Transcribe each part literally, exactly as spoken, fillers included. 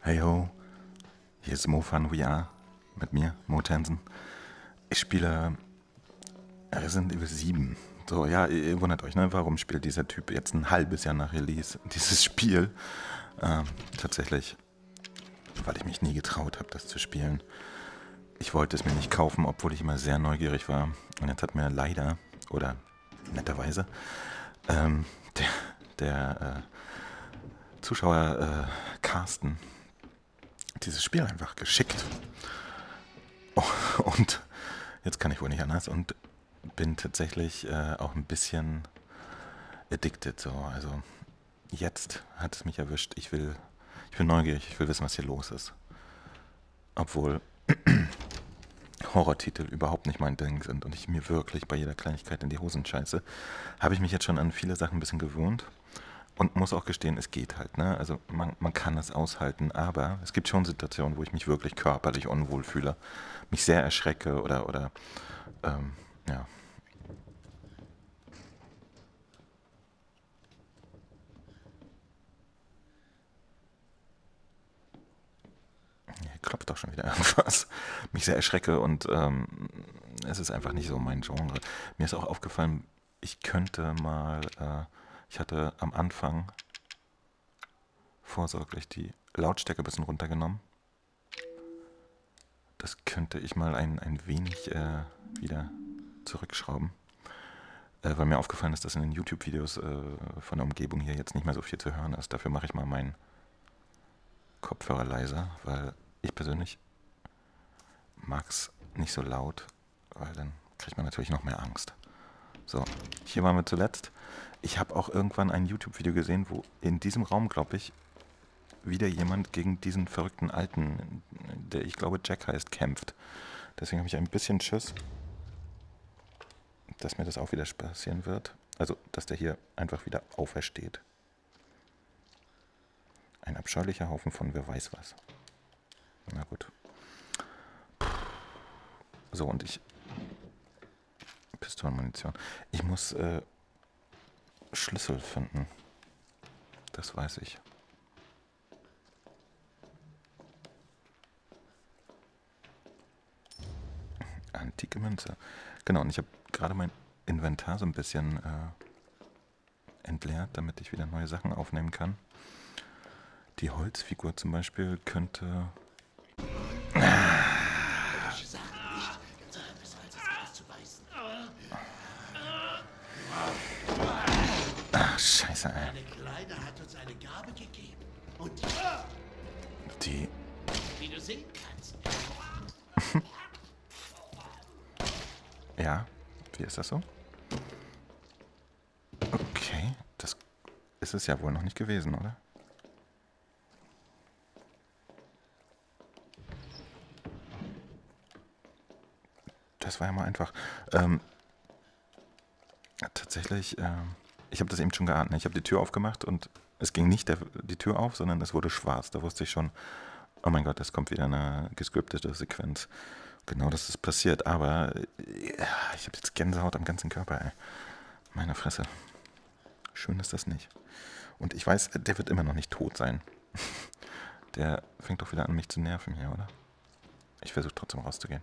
Hey ho, hier ist Mo Fun We Are mit mir, Mo Tansen. Ich spiele Resident Evil sieben. So, ja, ihr, ihr wundert euch, ne? Warum spielt dieser Typ jetzt ein halbes Jahr nach Release dieses Spiel? Ähm, tatsächlich, weil ich mich nie getraut habe, das zu spielen. Ich wollte es mir nicht kaufen, obwohl ich immer sehr neugierig war. Und jetzt hat mir leider, oder netterweise, ähm, der, der äh, Zuschauer äh, Carsten dieses Spiel einfach geschickt. Oh, und jetzt kann ich wohl nicht anders und bin tatsächlich äh, auch ein bisschen addicted. So. Also jetzt hat es mich erwischt. Ich will, ich bin neugierig, ich will wissen, was hier los ist. Obwohl Horrortitel überhaupt nicht mein Ding sind und ich mir wirklich bei jeder Kleinigkeit in die Hosen scheiße, habe ich mich jetzt schon an viele Sachen ein bisschen gewohnt. Und muss auch gestehen, es geht halt, ne? Also man, man kann es aushalten, aber es gibt schon Situationen, wo ich mich wirklich körperlich unwohl fühle, mich sehr erschrecke oder, oder ähm, ja. Hier klopft doch schon wieder irgendwas. Mich sehr erschrecke und ähm, es ist einfach nicht so mein Genre. Mir ist auch aufgefallen, ich könnte mal, äh, ich hatte am Anfang vorsorglich die Lautstärke ein bisschen runtergenommen. Das könnte ich mal ein, ein wenig äh, wieder zurückschrauben. Äh, weil mir aufgefallen ist, dass in den YouTube-Videos äh, von der Umgebung hier jetzt nicht mehr so viel zu hören ist. Dafür mache ich mal meinen Kopfhörer leiser, weil ich persönlich mag es nicht so laut, weil dann kriegt man natürlich noch mehr Angst. So, hier waren wir zuletzt. Ich habe auch irgendwann ein YouTube-Video gesehen, wo in diesem Raum, glaube ich, wieder jemand gegen diesen verrückten Alten, der ich glaube Jack heißt, kämpft. Deswegen habe ich ein bisschen Schiss, dass mir das auch wieder passieren wird. Also, dass der hier einfach wieder aufersteht. Ein abscheulicher Haufen von wer weiß was. Na gut. So, und ich... Pistolenmunition. Ich muss äh, Schlüssel finden. Das weiß ich. Antike Münze. Genau, und ich habe gerade mein Inventar so ein bisschen äh, entleert, damit ich wieder neue Sachen aufnehmen kann. Die Holzfigur zum Beispiel könnte... Ach, scheiße, ey. Eine Kleine hat uns eine Gabe gegeben. Und Die... wie du sehen kannst. Ja, wie ist das so? Okay, das ist es ja wohl noch nicht gewesen, oder? Das war ja mal einfach. Ähm, tatsächlich, ähm, ich habe das eben schon geahnt. Ne? Ich habe die Tür aufgemacht und es ging nicht der, die Tür auf, sondern es wurde schwarz. Da wusste ich schon, oh mein Gott, es kommt wieder eine gescriptete Sequenz. Genau, das ist passiert. Aber äh, ich habe jetzt Gänsehaut am ganzen Körper, ey. Meine Fresse. Schön ist das nicht. Und ich weiß, der wird immer noch nicht tot sein. Der fängt doch wieder an, mich zu nerven hier, oder? Ich versuche trotzdem rauszugehen.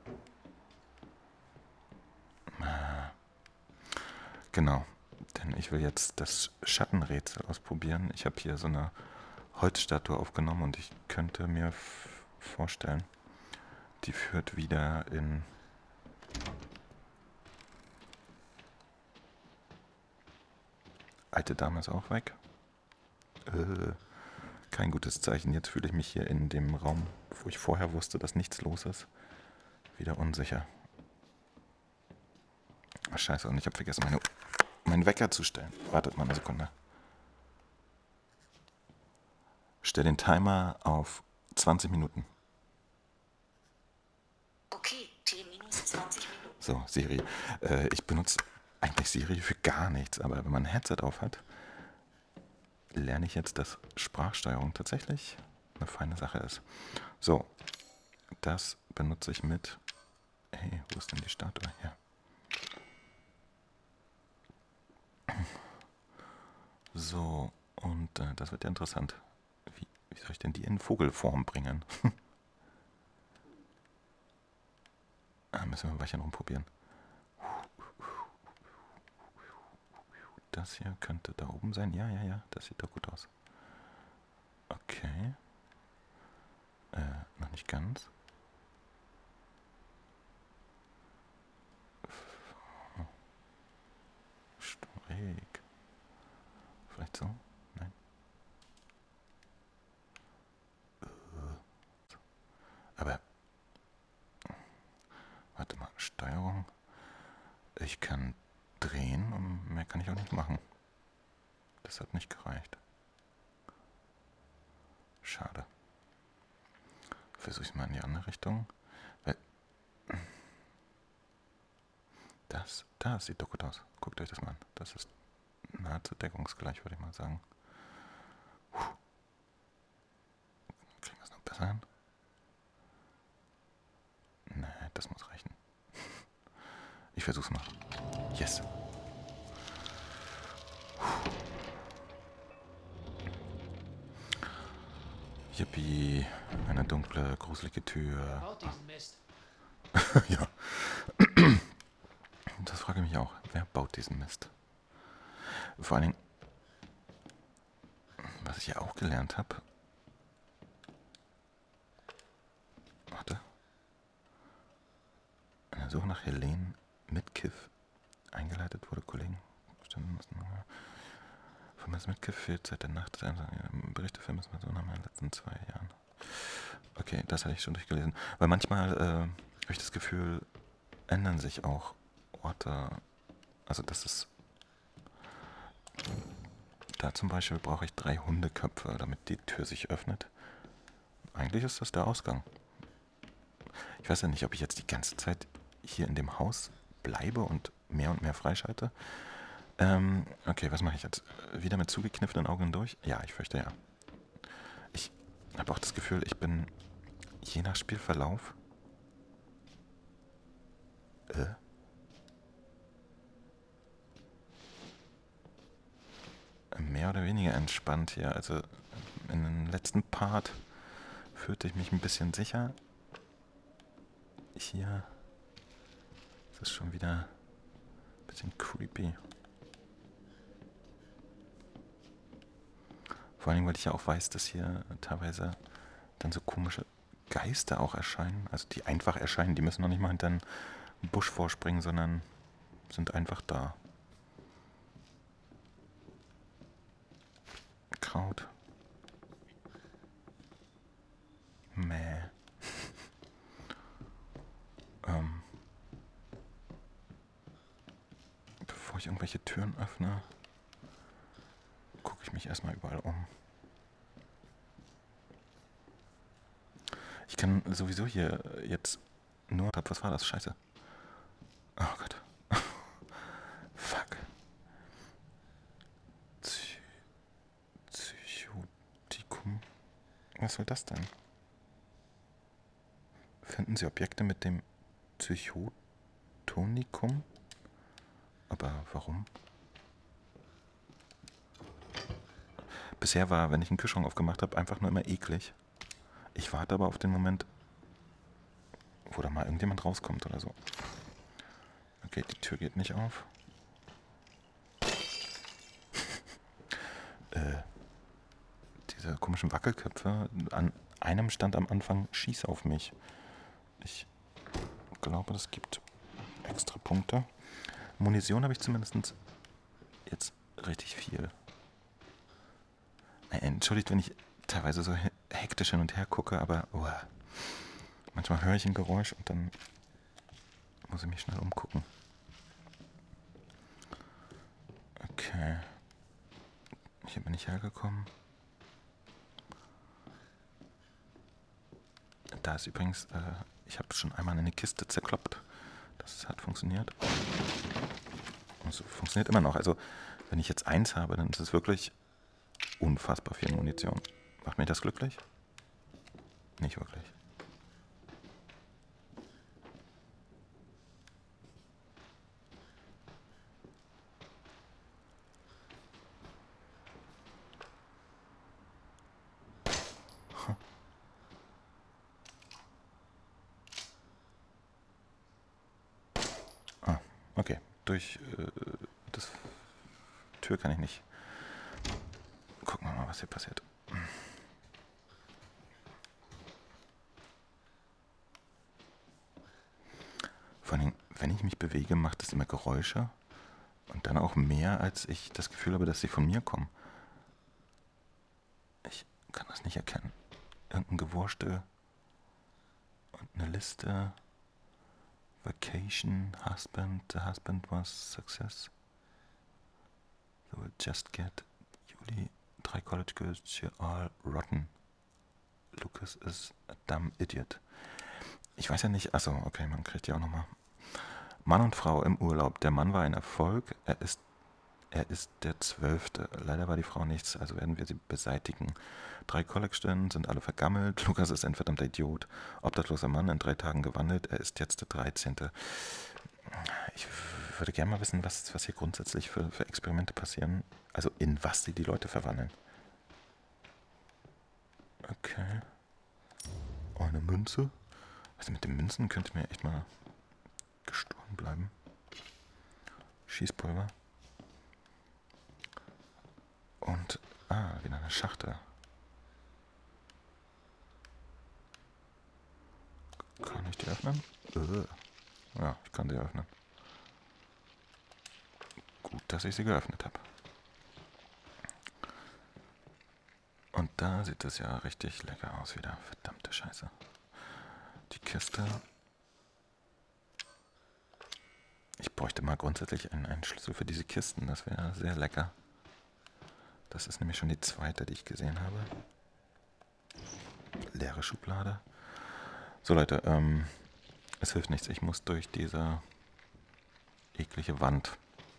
Genau, denn ich will jetzt das Schattenrätsel ausprobieren. Ich habe hier so eine Holzstatue aufgenommen und ich könnte mir vorstellen, die führt wieder in... Alte Dame ist auch weg. Äh, kein gutes Zeichen. Jetzt fühle ich mich hier in dem Raum, wo ich vorher wusste, dass nichts los ist, wieder unsicher. Ach, scheiße, und ich habe vergessen, meine, meinen Wecker zu stellen. Wartet mal eine Sekunde. Stell den Timer auf zwanzig Minuten. Okay, T minus zwanzig Minuten. So, Siri. Äh, ich benutze eigentlich Siri für gar nichts, aber wenn man ein Headset auf hat, lerne ich jetzt, dass Sprachsteuerung tatsächlich eine feine Sache ist. So, das benutze ich mit... Hey, wo ist denn die Statue? Hier. So, und äh, das wird ja interessant. Wie, wie soll ich denn die in Vogelform bringen? Ah, müssen wir ein Weilchen rumprobieren. Das hier könnte da oben sein. Ja, ja, ja, das sieht doch gut aus. Okay. Äh, noch nicht ganz. Schräg. Vielleicht so? Nein. Aber, warte mal, Steuerung. Ich kann drehen und mehr kann ich auch nicht machen. Das hat nicht gereicht. Schade. Versuche ich mal in die andere Richtung. Weil das, das sieht doch gut aus. Guckt euch das mal an. Das ist nahezu deckungsgleich, würde ich mal sagen. Puh. Kriegen wir es noch besser hin? Nee, das muss reichen. Ich versuch's mal. Yes. Yippie. Eine dunkle, gruselige Tür. Baut diesen Mist. Ja. Das frage ich mich auch. Wer baut diesen Mist? Vor allen Dingen, was ich ja auch gelernt habe. Warte. Eine Suche nach Helene Mitkiff eingeleitet wurde, Kollegen. Vermisst Mitkiff fehlt seit der Nacht. Berichte vermisst Personen in den letzten zwei Jahren. Okay, das hatte ich schon durchgelesen. Weil manchmal äh, habe ich das Gefühl, ändern sich auch Orte. Also das ist... Da zum Beispiel brauche ich drei Hundeköpfe, damit die Tür sich öffnet. Eigentlich ist das der Ausgang. Ich weiß ja nicht, ob ich jetzt die ganze Zeit hier in dem Haus bleibe und mehr und mehr freischalte. Ähm, okay, was mache ich jetzt? Wieder mit zugekniffenen Augen durch? Ja, ich fürchte ja. Ich habe auch das Gefühl, ich bin je nach Spielverlauf äh, mehr oder weniger entspannt hier. Also in dem letzten Part fühlte ich mich ein bisschen sicher. Hier ist es schon wieder ein bisschen creepy. Vor allem, weil ich ja auch weiß, dass hier teilweise dann so komische Geister auch erscheinen. Also die einfach erscheinen, die müssen noch nicht mal hinter einen Busch vorspringen, sondern sind einfach da. Kraut. Mäh. ähm. Bevor ich irgendwelche Türen öffne, gucke ich mich erstmal überall um. Ich kann sowieso hier jetzt nur... Was war das? Scheiße. Oh Gott. Fuck. Psychotikum. Was soll das denn? Finden Sie Objekte mit dem Psychotonikum? Aber warum? Bisher war, wenn ich einen Kühlschrank aufgemacht habe, einfach nur immer eklig. Ich warte aber auf den Moment, wo da mal irgendjemand rauskommt oder so. Okay, die Tür geht nicht auf. äh, diese komischen Wackelköpfe. An einem stand am Anfang Schieß auf mich. Ich glaube, das gibt extra Punkte. Munition habe ich zumindest jetzt richtig viel. Entschuldigt, wenn ich teilweise so hektisch hin und her gucke, aber oh, manchmal höre ich ein Geräusch und dann muss ich mich schnell umgucken. Okay. Hier bin ich hergekommen. Da ist übrigens, äh, ich habe schon einmal eine Kiste zerkloppt. Das hat funktioniert. Und es funktioniert immer noch. Also, wenn ich jetzt eins habe, dann ist es wirklich unfassbar viel Munition. Macht mich das glücklich? Nicht wirklich. Okay, durch äh, das Tür kann ich nicht. Gucken wir mal, was hier passiert. Vor allem, wenn ich mich bewege, macht es immer Geräusche. Und dann auch mehr, als ich das Gefühl habe, dass sie von mir kommen. Ich kann das nicht erkennen. Irgendein Gewurstel und eine Liste. Vacation, husband, the husband was success. So we'll just get Juli, drei college girls, she all rotten. Lucas is a dumb idiot. Ich weiß ja nicht, achso, okay, man kriegt ja auch nochmal. Mann und Frau im Urlaub. Der Mann war ein Erfolg, er ist, er ist der Zwölfte. Leider war die Frau nichts, also werden wir sie beseitigen. Drei College-Studenten sind alle vergammelt. Lukas ist ein verdammter Idiot. Obdachloser Mann, in drei Tagen gewandelt. Er ist jetzt der Dreizehnte. Ich würde gerne mal wissen, was, was hier grundsätzlich für, für Experimente passieren. Also in was sie die Leute verwandeln. Okay. Oh, eine Münze. Also mit den Münzen könnte mir echt mal gestohlen bleiben. Schießpulver. Und, ah, wieder eine Schachtel. Kann ich die öffnen? Äh. Ja, ich kann sie öffnen. Gut, dass ich sie geöffnet habe. Und da sieht es ja richtig lecker aus wieder. Verdammte Scheiße. Die Kiste. Ich bräuchte mal grundsätzlich einen, einen Schlüssel für diese Kisten. Das wäre sehr lecker. Das ist nämlich schon die zweite, die ich gesehen habe. Leere Schublade. So Leute, ähm, es hilft nichts. Ich muss durch diese eklige Wand.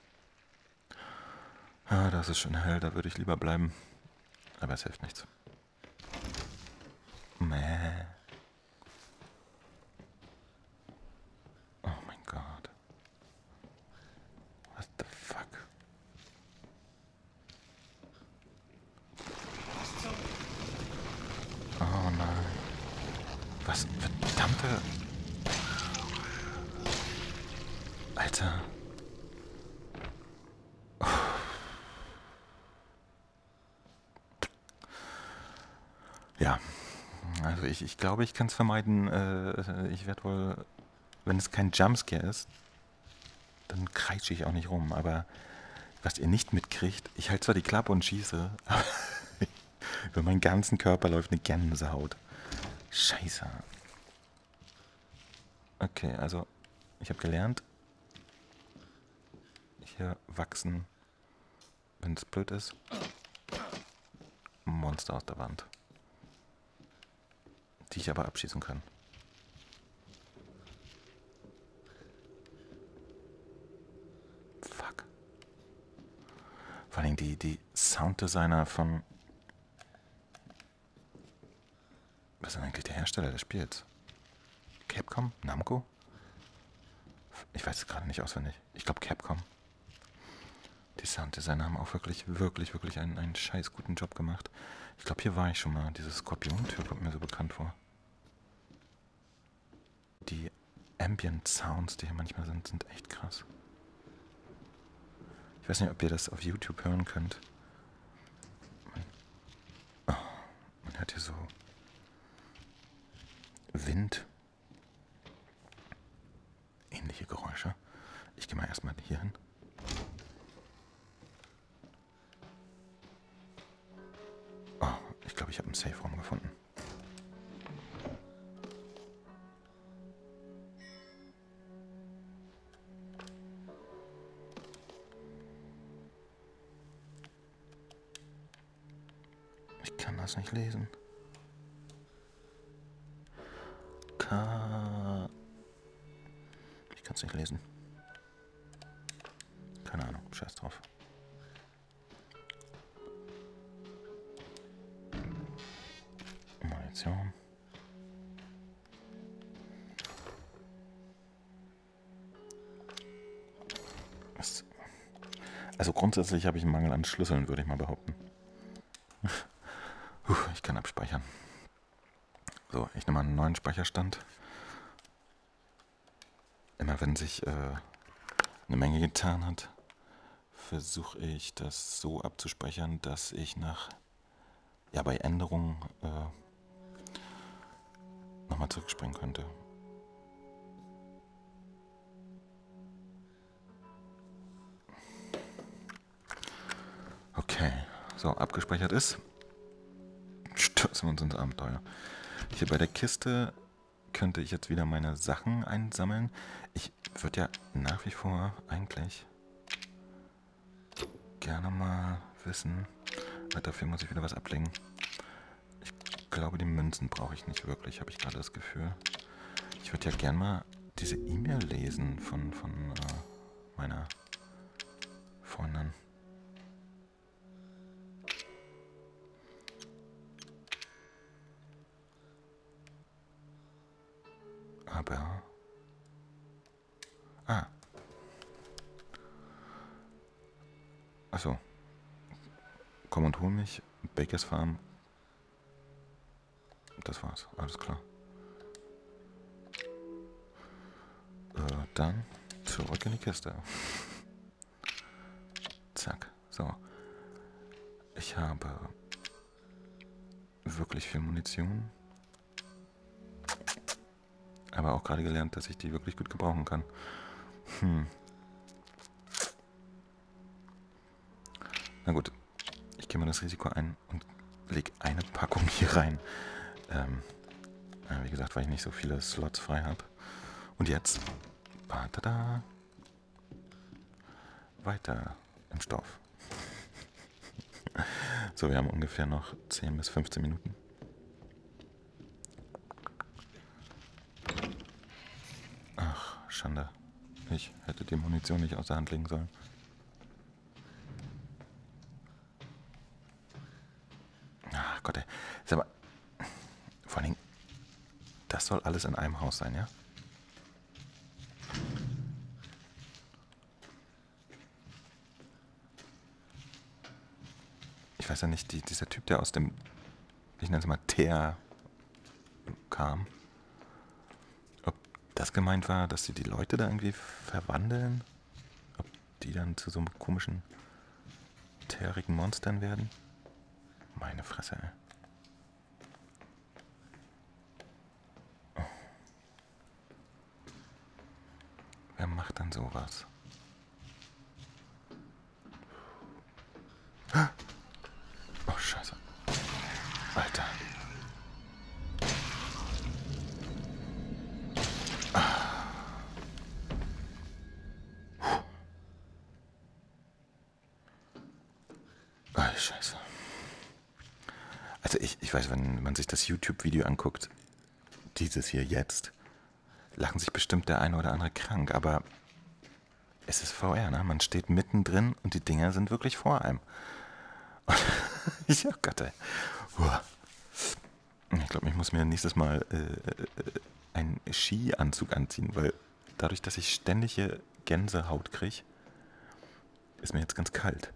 Ah, das ist schon hell, da würde ich lieber bleiben. Aber es hilft nichts. Mäh. Oh mein Gott. What the fuck? Oh nein. Was? Verdammte... Alter. Ja. Also ich, ich glaube, ich kann es vermeiden. Äh, ich werde wohl... Wenn es kein Jumpscare ist, dann kreische ich auch nicht rum. Aber was ihr nicht mitkriegt, ich halte zwar die Klappe und schieße, aber über meinen ganzen Körper läuft eine Gänsehaut. Scheiße. Okay, also ich habe gelernt, hier wachsen, wenn es blöd ist, Monster aus der Wand, die ich aber abschießen kann. Fuck. Vor allem die, die Sounddesigner von... Was ist denn eigentlich der Hersteller des Spiels? Capcom? Namco? Ich weiß es gerade nicht auswendig. Ich glaube Capcom. Die Sounddesigner haben auch wirklich, wirklich, wirklich einen, einen scheiß guten Job gemacht. Ich glaube, hier war ich schon mal. Diese Skorpion-Tür kommt mir so bekannt vor. Die Ambient Sounds, die hier manchmal sind, sind echt krass. Ich weiß nicht, ob ihr das auf YouTube hören könnt. Oh, man hört hier so Wind. Ähnliche Geräusche. Ich gehe mal erstmal hier hin. Oh, ich glaube, ich habe einen Safe Raum gefunden. Ich kann das nicht lesen. K. Ich kann es nicht lesen. Keine Ahnung, scheiß drauf. Munition. Was? Also grundsätzlich habe ich einen Mangel an Schlüsseln, würde ich mal behaupten. Puh, ich kann abspeichern. So, ich nehme mal einen neuen Speicherstand. Immer wenn sich äh, eine Menge getan hat, versuche ich das so abzuspeichern, dass ich nach, ja, bei Änderungen äh, nochmal zurückspringen könnte. Okay, so, abgespeichert ist. Stürzen wir uns ins Abenteuer. Hier bei der Kiste könnte ich jetzt wieder meine Sachen einsammeln. Ich würde ja nach wie vor eigentlich gerne mal wissen, weil dafür muss ich wieder was ablegen. Ich glaube, die Münzen brauche ich nicht wirklich, habe ich gerade das Gefühl. Ich würde ja gerne mal diese E-Mail lesen von, von äh, meiner Freundin. Aber... Ah. Achso. Komm und hol mich. Bakers Farm. Das war's. Alles klar. Äh, dann zurück in die Kiste. Zack. So. Ich habe wirklich viel Munition. Aber auch gerade gelernt, dass ich die wirklich gut gebrauchen kann. Hm. Na gut, ich gehe mal das Risiko ein und lege eine Packung hier rein. Ähm, ja, wie gesagt, weil ich nicht so viele Slots frei habe. Und jetzt, badada, weiter im Stoff. So, wir haben ungefähr noch zehn bis fünfzehn Minuten. Ach, Schande. Ich hätte die Munition nicht aus der Hand legen sollen. Ach Gott, ey. Sag mal, vor allen Dingen, das soll alles in einem Haus sein, ja? Ich weiß ja nicht, die, dieser Typ, der aus dem, ich nenne es mal Teer kam, ob das gemeint war, dass sie die Leute da irgendwie verwandeln? Ob die dann zu so einem komischen, teerigen Monstern werden? Meine Fresse, ey. Oh. Wer macht dann sowas? Oh, Scheiße. Alter. Oh, Scheiße. Also ich, ich weiß, wenn man sich das YouTube-Video anguckt, dieses hier jetzt, lachen sich bestimmt der eine oder andere krank, aber es ist V R, ne? Man steht mittendrin und die Dinger sind wirklich vor einem. Ich, oh Gott, ey. Uah. Ich glaube, ich muss mir nächstes Mal äh, einen Skianzug anziehen, weil dadurch, dass ich ständig hier Gänsehaut kriege, ist mir jetzt ganz kalt.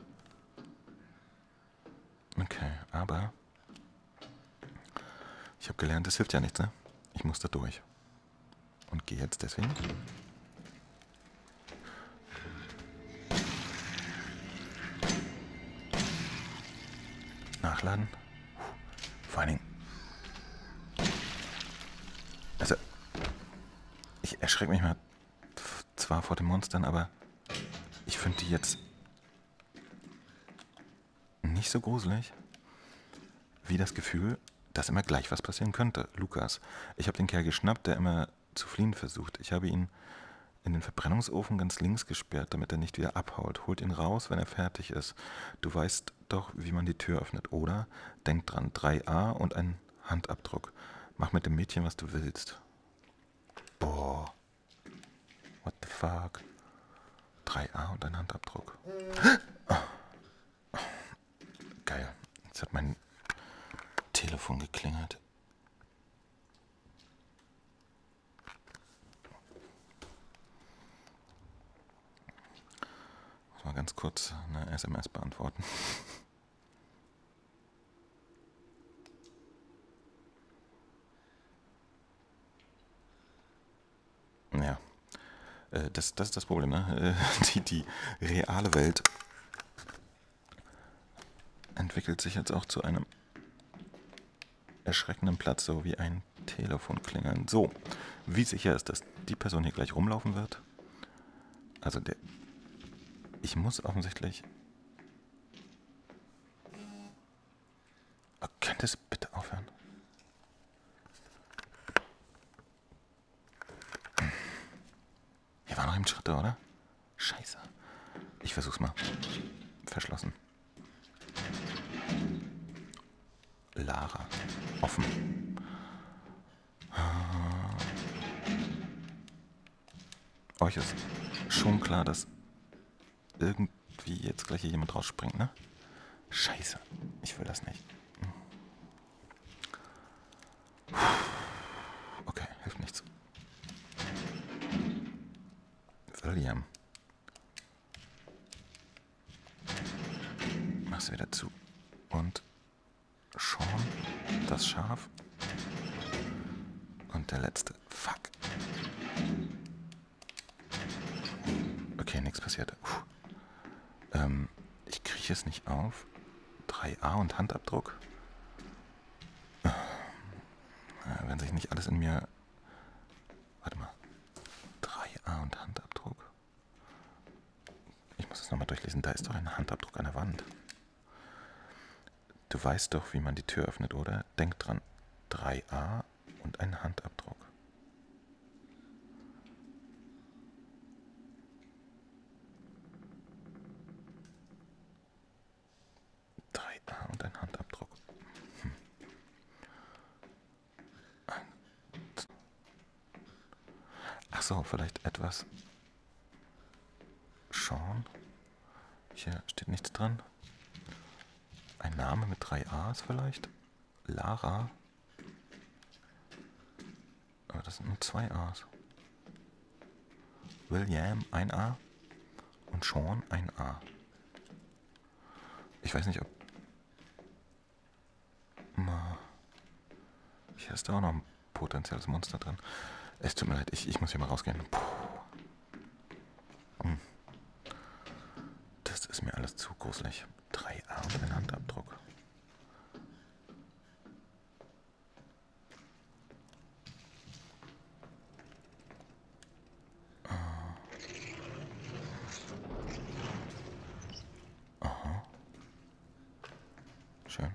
Okay, aber ich habe gelernt, das hilft ja nichts, ne? Ich muss da durch. Und gehe jetzt deswegen. Nachladen. Vor allen Dingen. Also, ich erschrecke mich mal zwar vor den Monstern, aber ich finde die jetzt nicht so gruselig wie das Gefühl, dass immer gleich was passieren könnte. Lukas, ich habe den Kerl geschnappt, der immer zu fliehen versucht. Ich habe ihn in den Verbrennungsofen ganz links gesperrt, damit er nicht wieder abhaut. Holt ihn raus, wenn er fertig ist. Du weißt doch, wie man die Tür öffnet, oder? Denk dran, drei a und ein Handabdruck. Mach mit dem Mädchen, was du willst. Boah. What the fuck? drei a und ein Handabdruck. Geil. Jetzt hat mein Telefon geklingelt. Muss mal ganz kurz eine S M S beantworten. Ja. Äh, das, das ist das Problem, ne? Äh, die, die reale Welt entwickelt sich jetzt auch zu einem erschreckenden Platz, so wie ein Telefon klingeln. So, wie sicher ist, dass die Person hier gleich rumlaufen wird? Also der... Ich muss offensichtlich... Oh, könnt ihr es bitte aufhören? Hier waren noch eben Schritte, oder? Scheiße. Ich versuch's mal. Verschlossen. Lara. Offen. Euch ist schon klar, dass irgendwie jetzt gleich hier jemand rausspringt, ne? Scheiße. Ich will das nicht. Okay, hilft nichts. William. Mach's wieder zu. Und Sean, das Schaf. Und der letzte. Fuck. Okay, nichts passiert. Ähm, ich kriege es nicht auf. drei a und Handabdruck. Äh, wenn sich nicht alles in mir... Warte mal. drei a und Handabdruck. Ich muss es nochmal durchlesen. Da ist doch ein Handabdruck an der Wand. Du weißt doch, wie man die Tür öffnet, oder? Denk dran. drei a und ein Handabdruck. drei a und ein Handabdruck. Hm. Ach so, vielleicht etwas. Sean. Hier steht nichts dran. Ein Name mit drei a's vielleicht? Lara. Aber das sind nur zwei a's. William, ein a. Und Sean, ein a. Ich weiß nicht, ob... Hier ist da auch noch ein potenzielles Monster drin. Es tut mir leid, ich, ich muss hier mal rausgehen. Puh. Hm. Das ist mir alles zu gruselig. drei a und ein Handabdruck. Aha. Schön.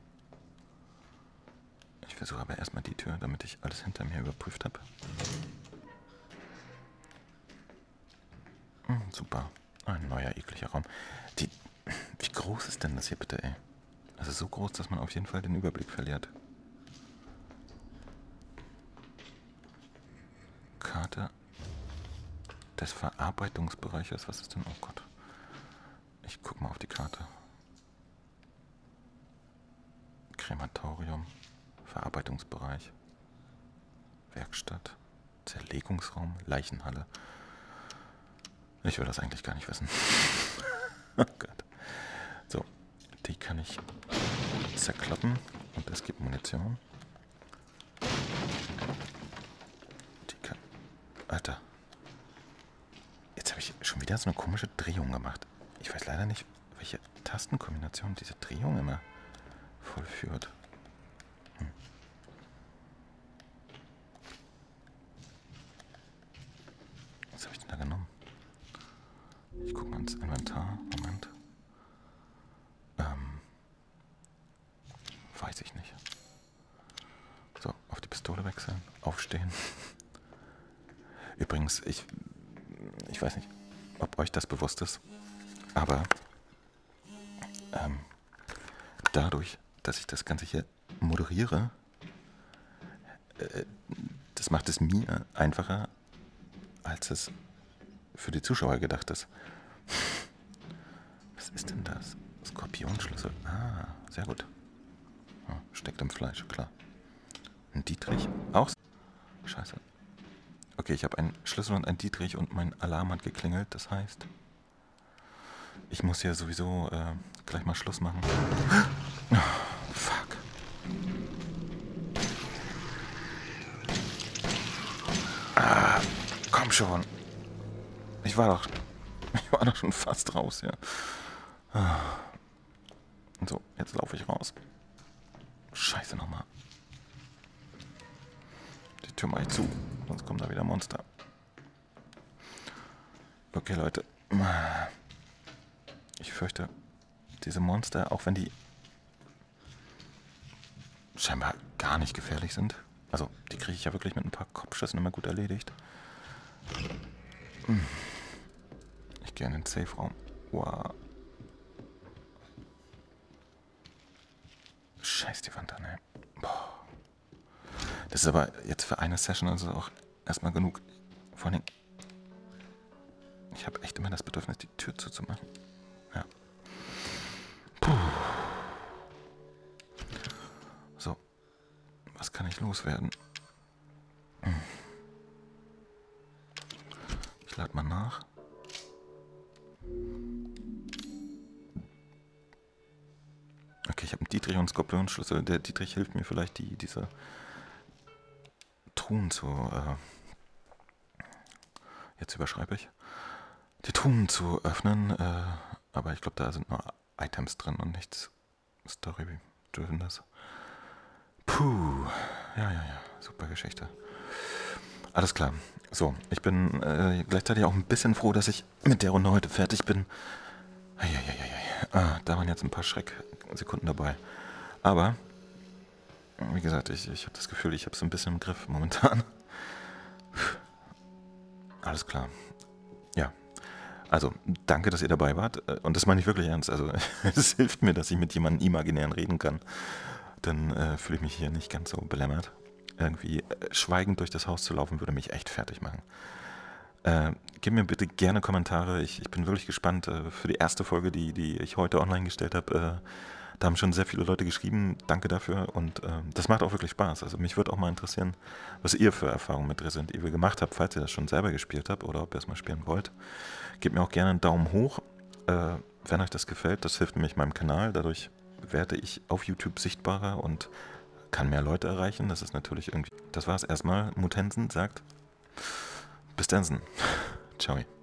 Ich versuche aber erstmal die Tür, damit ich alles hinter mir überprüft habe. Hm, super. Ein neuer, ekliger Raum. Die, wie groß ist denn das hier bitte, ey? Das ist so groß, dass man auf jeden Fall den Überblick verliert. Karte des Verarbeitungsbereiches. Was ist denn? Oh Gott. Ich guck mal auf die Karte. Krematorium. Verarbeitungsbereich. Werkstatt. Zerlegungsraum. Leichenhalle. Ich will das eigentlich gar nicht wissen. Oh Gott. So, die kann ich zerkloppen und es gibt Munition. Die kann... Alter. Jetzt habe ich schon wieder so eine komische Drehung gemacht. Ich weiß leider nicht, welche Tastenkombination diese Drehung immer vollführt. Hm. Was habe ich denn da genommen? Ich gucke mal ins Inventar. Moment. Ähm. Weiß ich nicht. So, auf die Pistole wechseln. Aufstehen. Übrigens, ich... Ich weiß nicht, ob euch das bewusst ist, aber ähm, dadurch, dass ich das Ganze hier moderiere, äh, das macht es mir einfacher, als es für die Zuschauer gedacht ist. Was ist denn das? Skorpionschlüssel. Ah, sehr gut. Oh, steckt im Fleisch, klar. Ein Dietrich. Auch. Scheiße. Okay, ich habe einen Schlüssel und einen Dietrich und mein Alarm hat geklingelt. Das heißt, ich muss hier sowieso äh, gleich mal Schluss machen. Oh, fuck. Ah, komm schon. Ich war doch... Ich war doch schon fast raus, ja. So, jetzt laufe ich raus. Scheiße nochmal. Die Tür mache ich zu, sonst kommt da wieder Monster. Okay, Leute. Ich fürchte, diese Monster, auch wenn die scheinbar gar nicht gefährlich sind. Also, die kriege ich ja wirklich mit ein paar Kopfschüssen immer gut erledigt. Ich gehe in den Safe-Raum. Wow. Scheiß die Wand an, ey. Boah. Das ist aber jetzt für eine Session also auch erstmal genug. Vor allem, ich habe echt immer das Bedürfnis, die Tür zuzumachen. Ja. Puh. So. Was kann ich loswerden? Ich lade mal nach. Okay, ich habe einen Dietrich und einen Skorpionschlüssel. Der Dietrich hilft mir vielleicht, die diese Truhen zu... Äh, jetzt überschreibe ich. Die Truhen zu öffnen. Äh, aber ich glaube, da sind nur Items drin und nichts Story-drivenes. Puh. Ja, ja, ja. Super Geschichte. Alles klar. So, ich bin äh, gleichzeitig auch ein bisschen froh, dass ich mit der Runde heute fertig bin. Eieieiei. Ah, da waren jetzt ein paar Schrecksekunden dabei. Aber, wie gesagt, ich, ich habe das Gefühl, ich habe es ein bisschen im Griff momentan. Alles klar. Ja. Also, danke, dass ihr dabei wart. Und das meine ich wirklich ernst. Also, es hilft mir, dass ich mit jemandem Imaginären reden kann. Dann äh, fühle ich mich hier nicht ganz so belämmert. Irgendwie äh, schweigend durch das Haus zu laufen, würde mich echt fertig machen. Äh, gebt mir bitte gerne Kommentare. Ich, ich bin wirklich gespannt. Äh, für die erste Folge, die, die ich heute online gestellt habe, äh, da haben schon sehr viele Leute geschrieben. Danke dafür. Und äh, das macht auch wirklich Spaß. Also mich würde auch mal interessieren, was ihr für Erfahrungen mit Resident Evil gemacht habt, falls ihr das schon selber gespielt habt oder ob ihr es mal spielen wollt. Gebt mir auch gerne einen Daumen hoch, äh, wenn euch das gefällt. Das hilft nämlich meinem Kanal. Dadurch werde ich auf YouTube sichtbarer und kann mehr Leute erreichen. Das ist natürlich irgendwie... Das war's erstmal. Mutensen sagt... Bis dann. Ciao.